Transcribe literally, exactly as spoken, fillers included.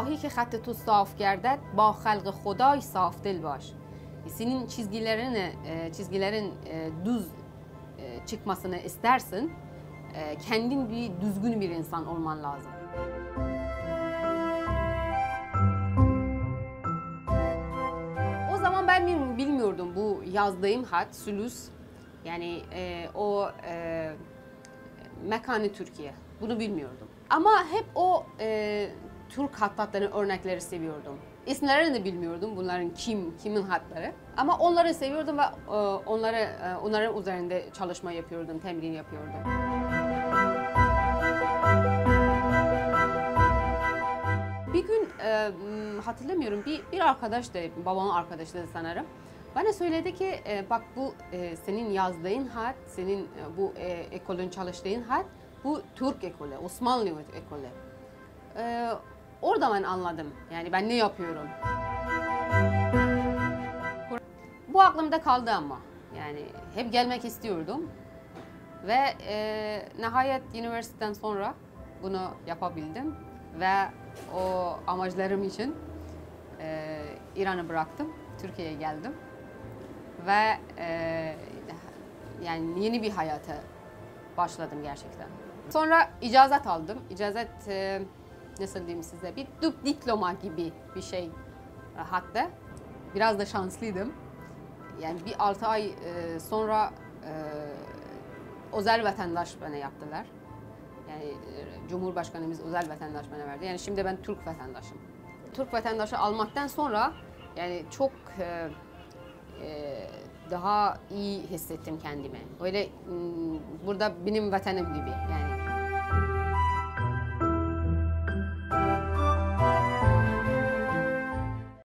خواهی که خط تو صاف گردد با خلق خدای صاف dil baş. Senin çizgilerin çizgilerin düz çıkmasını istersin. Kendin bir düzgün bir insan olman lazım. O zaman ben bilmiyordum bu yazdığım hat sülüs, yani e, o e, mekanı Türkiye, bunu bilmiyordum. Ama hep o e, Türk hattatların örnekleri seviyordum. İsimlerini de bilmiyordum, bunların kim, kimin hatları. Ama onları seviyordum ve e, onları e, onların üzerinde çalışma yapıyordum, temrin yapıyordum. Bir gün e, hatırlamıyorum, bir, bir arkadaş da, babamın arkadaşı da sanırım, bana söyledi ki e, bak bu e, senin yazdığın hat, senin e, bu e, ekolün çalıştığın hat, bu Türk ekolü, Osmanlı ekolü. E, orada ben anladım, yani ben ne yapıyorum. Bu aklımda kaldı ama, yani hep gelmek istiyordum. Ve e, nihayet üniversiteden sonra bunu yapabildim. Ve o amaclarım için e, İran'ı bıraktım, Türkiye'ye geldim. Ve e, yani yeni bir hayata başladım gerçekten. Sonra icazet aldım. İcazet e, nasıl diyeyim size, bir diploma gibi bir şey hatta. Biraz da şanslıydım. Yani bir altı ay e, sonra e, özel vatandaş bana yaptılar. Yani e, Cumhurbaşkanımız özel vatandaş bana verdi. Yani şimdi ben Türk vatandaşım. Türk vatandaşı almaktan sonra yani çok e, e, daha iyi hissettim kendimi. Öyle burada benim vatanım gibi yani.